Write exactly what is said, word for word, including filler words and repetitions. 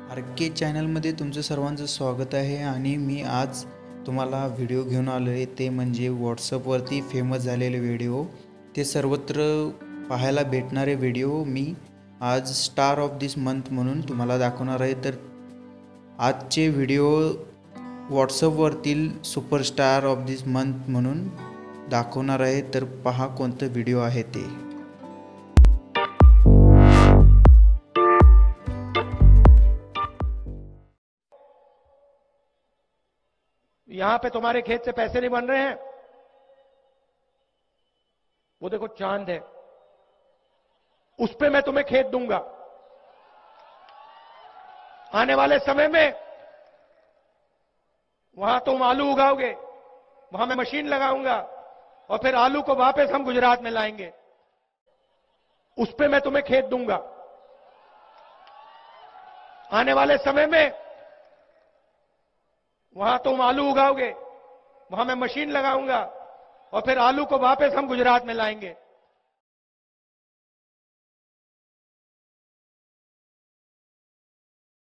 Are के चॅनलमध्ये तुमचं सर्वांचं स्वागत आहे आणि मी आज तुम्हाला व्हिडिओ घेऊन आलो आहे ते म्हणजे व्हॉट्सअपवरती फेमस झालेले व्हिडिओ ते सर्वत्र पाहायला भेटणारे व्हिडिओ मी आज स्टार ऑफ दिस मंथ म्हणून तुम्हाला दाखवणार आहे। तर आजचे व्हिडिओ व्हॉट्सअपवरतील सुपरस्टार ऑफ दिस मंथ म्हणून दाखवणार आहे। तर पहा कोणतं व्हिडिओ आहे ते। यहां पे तुम्हारे खेत से पैसे नहीं बन रहे हैं, वो देखो चांद है, उस पे मैं तुम्हें खेत दूंगा। आने वाले समय में वहां तुम आलू उगाओगे, वहां मैं मशीन लगाऊंगा और फिर आलू को वापस हम गुजरात में लाएंगे। उस पे मैं तुम्हें खेत दूंगा। आने वाले समय में वहां तुम आलू उगाओगे, वहां मैं मशीन लगाऊंगा और फिर आलू को वापस हम गुजरात में लाएंगे।